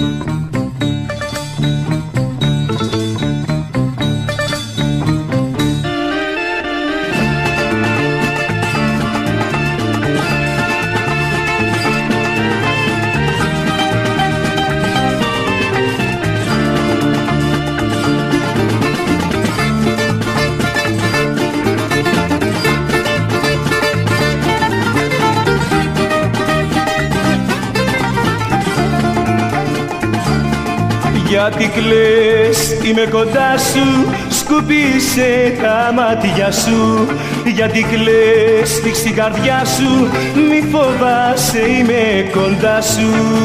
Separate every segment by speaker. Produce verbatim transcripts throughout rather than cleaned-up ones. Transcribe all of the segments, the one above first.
Speaker 1: Γιατί κλαις, είμαι κοντά σου, σκουπίσε τα μάτια σου. Γιατί κλαις, σφίξ την καρδιά σου, μη φοβάσαι, είμαι κοντά σου.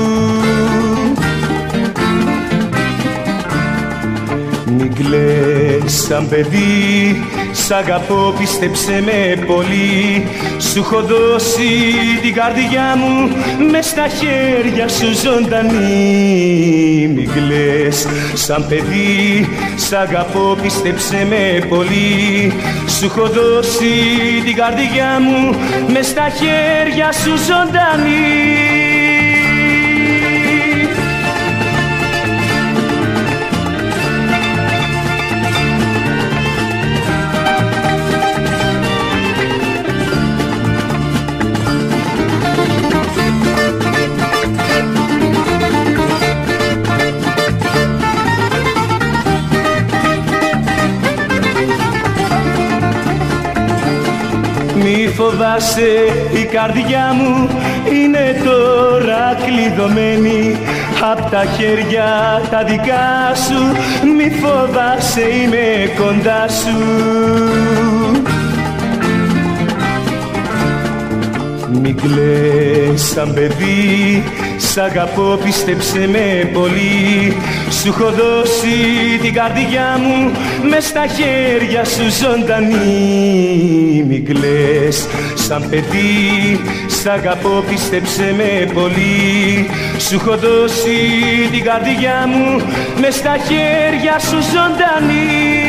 Speaker 1: Μην κλαις σαν παιδί, σ' αγαπώ, πίστεψε με πολύ. Σου έχω δώσει την καρδιά μου, μες στα χέρια σου ζωντανή. Μην κλαις σαν παιδί, σ' αγαπώ, πίστεψε με πολύ. Σου έχω δώσει την καρδιά μου, μες στα χέρια σου ζωντανή. Μη φοβάσαι, η καρδιά μου είναι τώρα κλειδωμένη απ' τα χέρια τα δικά σου. Μη φοβάσαι, είμαι κοντά σου. Μην κλαις σαν παιδί, σ' αγαπώ, πίστεψε με πολύ. Σου έχω δώσει την καρδιά μου, μες στα χέρια σου ζωντανή. Μην κλαις σαν παιδί, σ' αγαπώ, πίστεψε με πολύ. Σου έχω δώσει την καρδιά μου, μες στα χέρια σου ζωντανή.